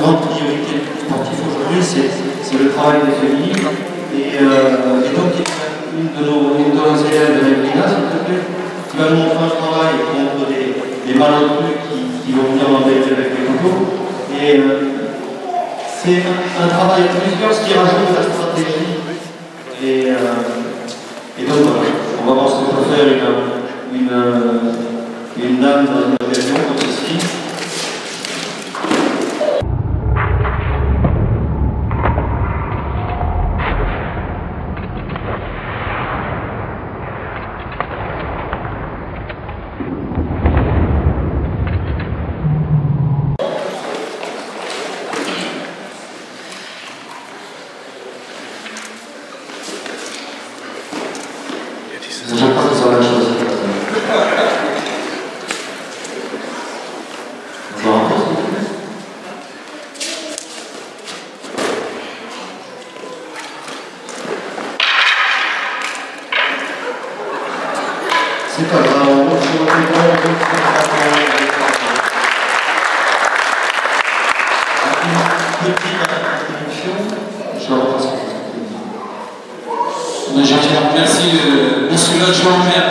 grande priorité sportive aujourd'hui, c'est le travail des féminines. Et donc, une de nos élèves de l'Evelina, s'il te plaît, qui va nous montrer un travail contre des malotrues qui vont venir m'embêter avec les couteaux. Et c'est un travail à plusieurs, ce qui rajoute la stratégie. Et donc voilà, on va voir ce que peut faire une dame dans une occasion comme ceci. Je crois que ça va choisir. C'est pas grave, on va se retrouver. Une petite introduction, je la repasse. Je tiens à remercier monsieur l'adjoint maire